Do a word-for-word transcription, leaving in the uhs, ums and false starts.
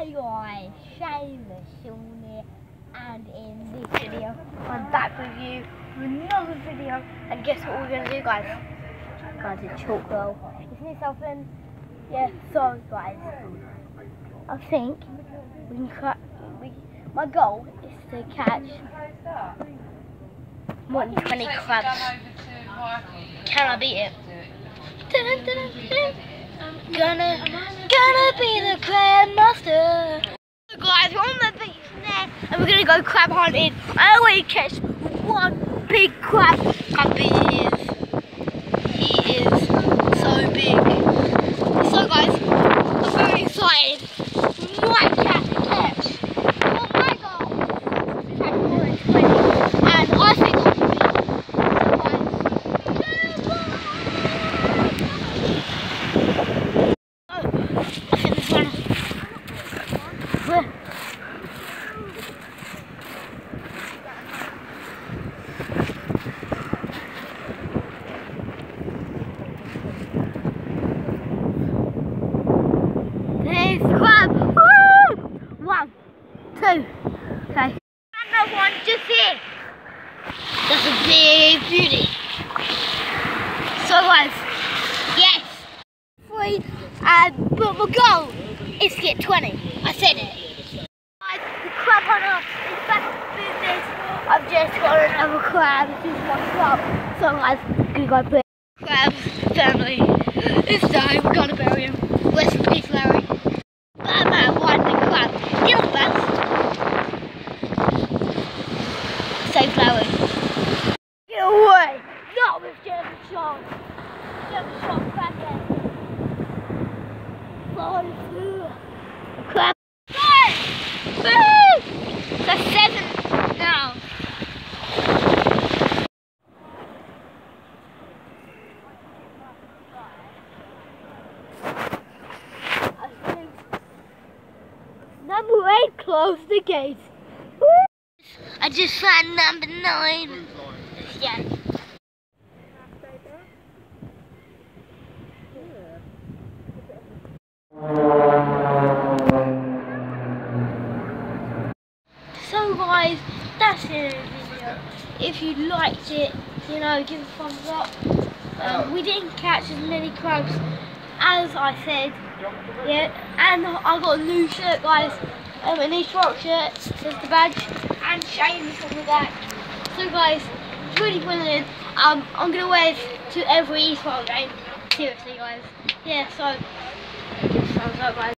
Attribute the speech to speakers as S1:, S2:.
S1: Hi guys, Shane the Sean here, and in this video I'm back with you with another video. And guess what we're going to do, guys? We're going to Chalkwell. Isn't it something? Yeah, so guys, I think we can cut, we, my goal is to catch more than twenty crabs. Can I beat it? Dun, dun, dun, dun. Gonna, gonna be the crab master. So guys, we're on the beach now, and we're gonna go crab hunting. I already catch one big crab. Crab he is. He is so big. So guys, I'm very excited. We might catch a catch. Oh my god! We catch more than twenty, and I think I can beat it. There's crab! Woo! One, two, okay. Another one just here. That's a big beauty. So guys, yes, three, and but my goal is to get twenty. I said it. Guys, the crab hunter is back to business. I've just got another crab. This is my club. So guys, I'm gonna go play. Crabs family. It's time. We're gonna bury him. Rest in peace, Larry. Batman won the crab. Get on, Bats. Save Larry. Get away. Not with Jeremy Sean. Jeremy Sean back there. Fly through. Crab. Guys! Woo! That's seven now. Number eight, close the gate. Woo! I just found number nine. Yeah. So guys, that's it in the video. If you liked it, you know, give a thumbs up. Um, we didn't catch as many crabs as I said. Yeah, and I got a new shirt, guys. Um, a new Rock shirt. There's the badge and Shane's on the back. So guys, it's really brilliant. Um, I'm gonna wear it to every Eastbourne game. Seriously, guys. Yeah, so give a thumbs up, guys.